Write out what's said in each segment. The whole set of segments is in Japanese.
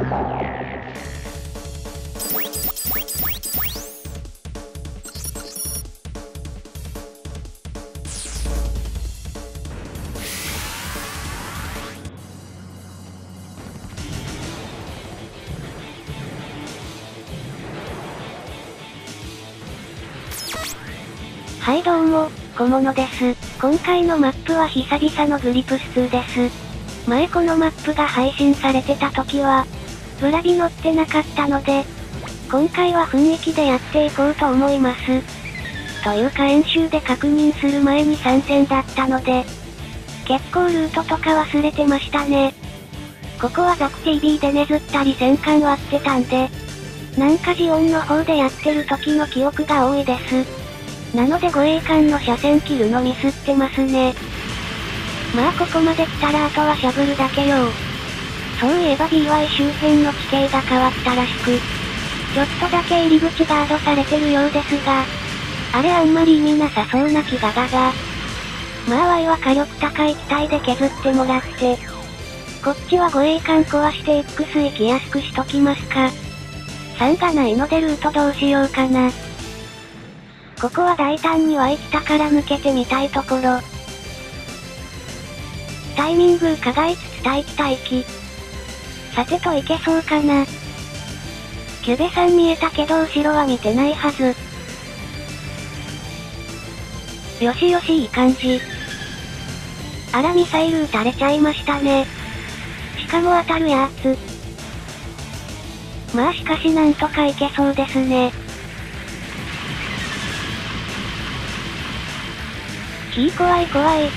はいどうも、小物です。今回のマップは久々のグリプス2です。前このマップが配信されてた時は、ブラビ乗ってなかったので、今回は雰囲気でやっていこうと思います。というか演習で確認する前に参戦だったので、結構ルートとか忘れてましたね。ここはザク TV でねずったり戦艦割ってたんで、なんかジオンの方でやってる時の記憶が多いです。なので護衛艦の車線切るのミスってますね。まあここまで来たらあとはしゃぶるだけよ。そういえば BY 周辺の地形が変わったらしく、ちょっとだけ入り口ガードされてるようですが、あれあんまり意味なさそうな気がだが。まあ Y は火力高い機体で削ってもらって、こっちは護衛艦壊して X 行きやすくしときますか。3がないのでルートどうしようかな。ここは大胆にY北から抜けてみたいところ。タイミング伺いつつ待機待機。さてといけそうかな。キュベさん見えたけど後ろは見てないはず。よしよしいい感じ。あらミサイル撃たれちゃいましたね。しかも当たるやつ。まあしかしなんとかいけそうですね。怖い怖い。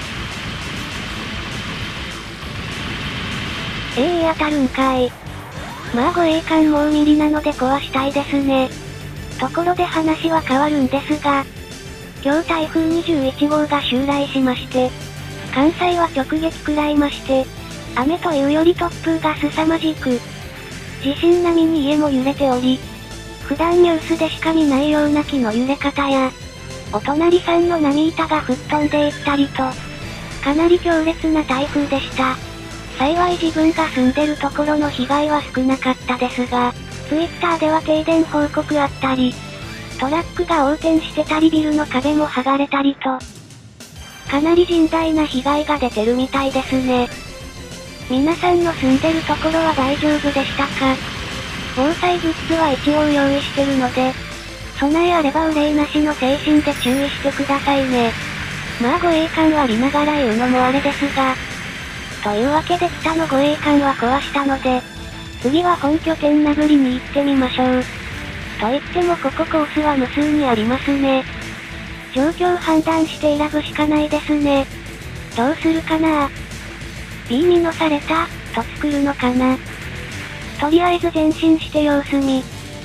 当たるんかい。まあ護衛艦もうミリなので壊したいですね。ところで話は変わるんですが、今日台風21号が襲来しまして、関西は直撃食らいまして、雨というより突風が凄まじく、地震並みに家も揺れており、普段ニュースでしか見ないような木の揺れ方や、お隣さんの波板が吹っ飛んでいったりと、かなり強烈な台風でした。幸い自分が住んでるところの被害は少なかったですが、Twitter では停電報告あったり、トラックが横転してたりビルの壁も剥がれたりと、かなり甚大な被害が出てるみたいですね。皆さんの住んでるところは大丈夫でしたか？防災グッズは一応用意してるので、備えあれば憂いなしの精神で注意してくださいね。まあ護衛艦割りながら言うのもあれですが。というわけで北の護衛艦は壊したので、次は本拠点殴りに行ってみましょう。と言ってもここコースは無数にありますね。状況判断して選ぶしかないですね。どうするかな？B 見のされた、と作るのかな？とりあえず前進して様子見。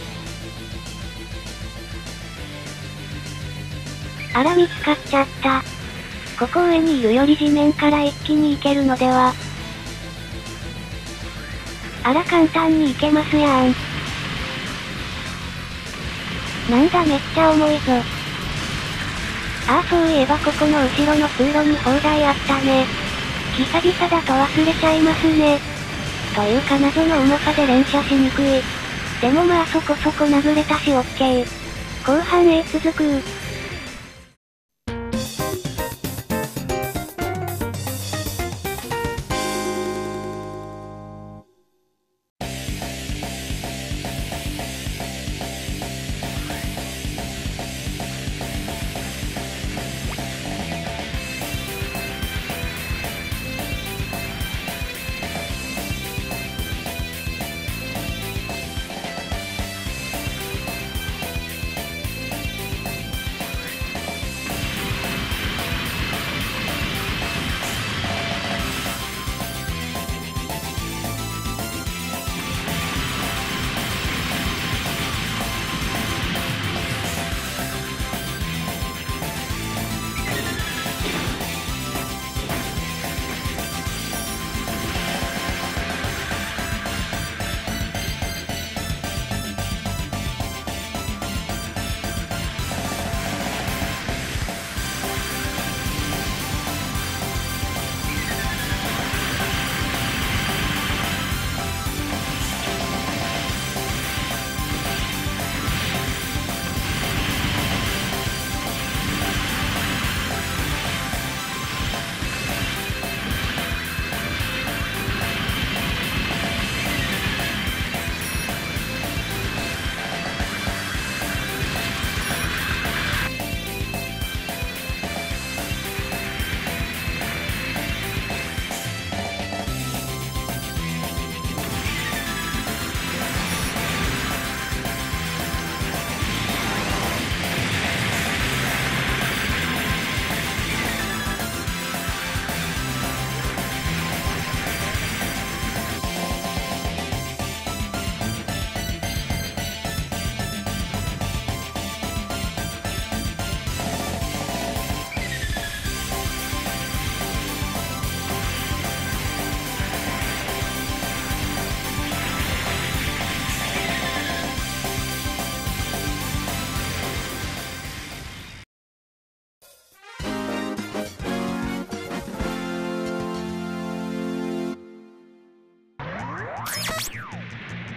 あら見つかっちゃった。ここ上にいるより地面から一気に行けるのでは。あら簡単に行けますやん。なんだめっちゃ重いぞ。ああそういえばここの後ろの通路に砲台あったね。久々だと忘れちゃいますね。というか謎の重さで連射しにくい。でもまあそこそこ殴れたしオッケー。後半へ続く。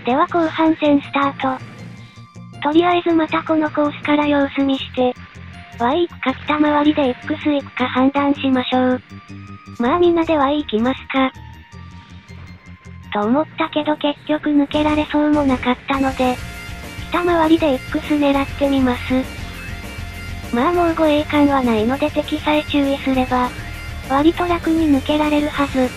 では後半戦スタート。とりあえずまたこのコースから様子見して、Y 行くか北回りで X 行くか判断しましょう。まあみんなで Y 行きますか。と思ったけど結局抜けられそうもなかったので、北回りで X 狙ってみます。まあもう護衛艦はないので敵さえ注意すれば、割と楽に抜けられるはず。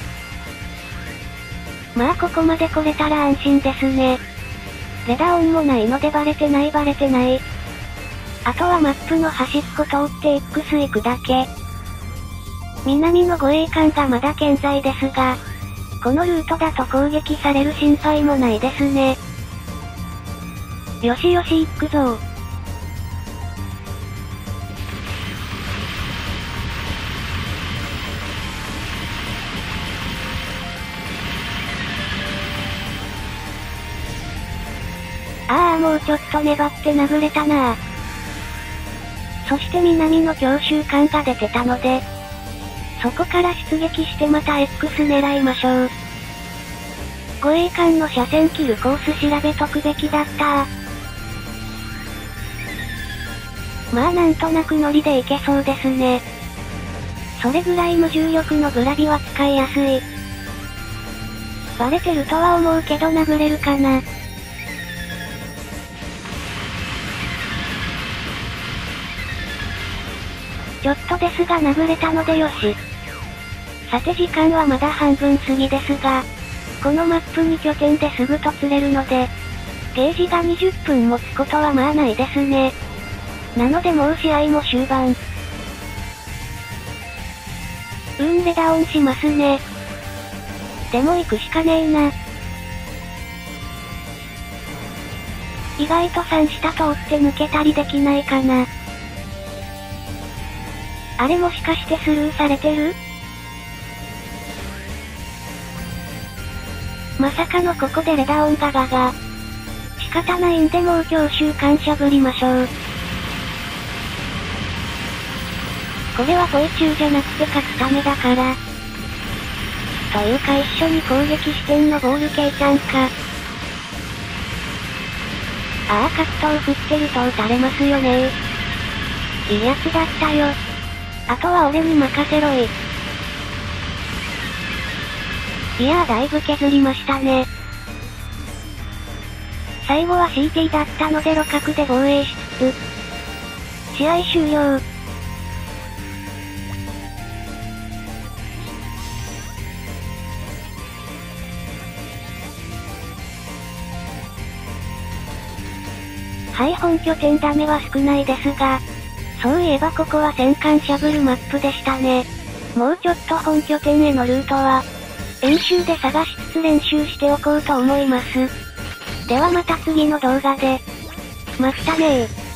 まあここまで来れたら安心ですね。レダオンもないのでバレてない。あとはマップの端っこ通って X 行くだけ。南の護衛艦がまだ健在ですが、このルートだと攻撃される心配もないですね。よしよし行くぞ。もうちょっと粘って殴れたなぁ。そして南の強襲艦が出てたので、そこから出撃してまた X 狙いましょう。護衛艦の車線切るコース調べとくべきだったまあなんとなくノリでいけそうですね。それぐらい無重力のグラビは使いやすい。バレてるとは思うけど殴れるかな。ちょっとですが殴れたのでよし。さて時間はまだ半分過ぎですが、このマップに拠点ですぐと釣れるので、ゲージが20分持つことはまあないですね。なのでもう試合も終盤。レダオンしますね。でも行くしかねえな。意外と3下通って抜けたりできないかな。あれもしかしてスルーされてる？まさかのここでレダオンがガガ。仕方ないんでもう強襲艦しゃぶりましょう。これはポイ中じゃなくて勝つためだから。というか一緒に攻撃してんのボール系ちゃんか。格闘振ってると撃たれますよねいいやつだったよ。あとは俺に任せろい。いやだいぶ削りましたね。最後は CT だったので路角で防衛しつつ、試合終了。はい、本拠点ダメは少ないですが、そういえばここは戦艦しゃぶるマップでしたね。もうちょっと本拠点へのルートは、演習で探しつつ練習しておこうと思います。ではまた次の動画で。まったねー。